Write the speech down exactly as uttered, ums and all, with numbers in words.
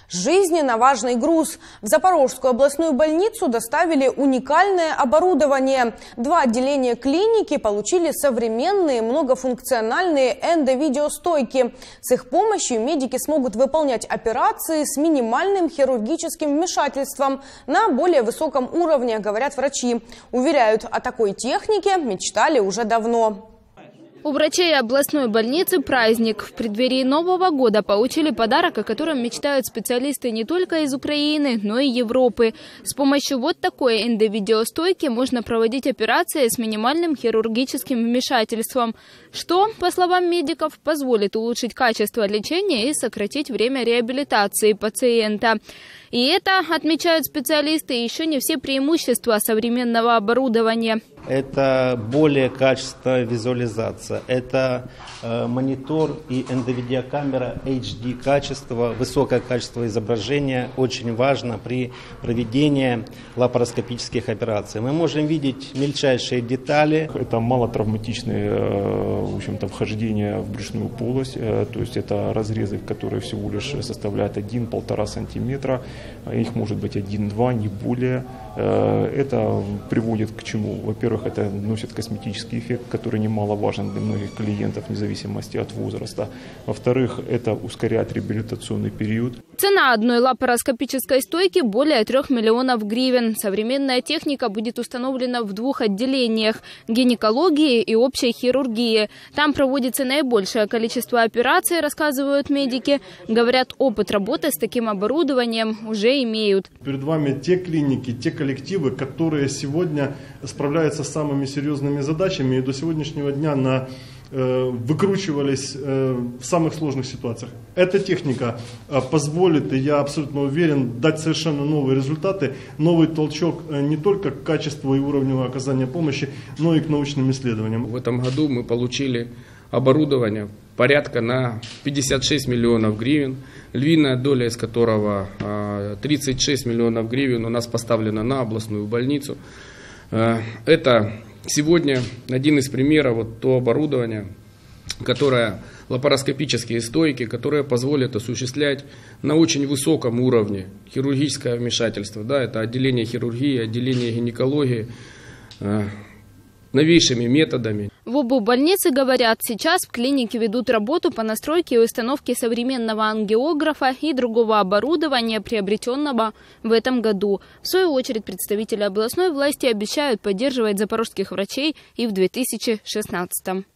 Жизненно важный груз. В Запорожскую областную больницу доставили уникальное оборудование. Два отделения клиники получили современные многофункциональные эндовидеостойки. С их помощью медики смогут выполнять операции с минимальным хирургическим вмешательством на более высоком уровне, говорят врачи. Уверяют, о такой технике мечтали уже давно. У врачей областной больницы праздник. В преддверии Нового года получили подарок, о котором мечтают специалисты не только из Украины, но и Европы. С помощью вот такой эндовидеостойки можно проводить операции с минимальным хирургическим вмешательством, что, по словам медиков, позволит улучшить качество лечения и сократить время реабилитации пациента. И это, отмечают специалисты, еще не все преимущества современного оборудования. Это более качественная визуализация, это э, монитор и эндовидеокамера эйч ди качества, высокое качество изображения очень важно при проведении лапароскопических операций. Мы можем видеть мельчайшие детали. Это малотравматичные в общем-то, вхождения в брюшную полость, то есть это разрезы, которые всего лишь составляют один-полтора сантиметра, их может быть один-два, не более. Это приводит к чему? Во-первых, это носит косметический эффект, который немаловажен для многих клиентов, вне зависимости от возраста. Во-вторых, это ускоряет реабилитационный период. Цена одной лапароскопической стойки более трех миллионов гривен. Современная техника будет установлена в двух отделениях – гинекологии и общей хирургии. Там проводится наибольшее количество операций, рассказывают медики. Говорят, опыт работы с таким оборудованием уже имеют. Перед вами те клиники, те коллективы, которые сегодня справляются с самыми серьезными задачами и до сегодняшнего дня на выкручивались в самых сложных ситуациях. Эта техника позволит, и я абсолютно уверен, дать совершенно новые результаты, новый толчок не только к качеству и уровню оказания помощи, но и к научным исследованиям. В этом году мы получили оборудование порядка на пятьдесят шесть миллионов гривен, львиная доля из которого тридцать шесть миллионов гривен у нас поставлена на областную больницу. Это сегодня один из примеров вот то оборудование, которое лапароскопические стойки, которые позволят осуществлять на очень высоком уровне хирургическое вмешательство. Да, это отделение хирургии, отделение гинекологии, э, новейшими методами. В облбольнице говорят, сейчас в клинике ведут работу по настройке и установке современного ангиографа и другого оборудования, приобретенного в этом году. В свою очередь представители областной власти обещают поддерживать запорожских врачей и в две тысячи шестнадцатом.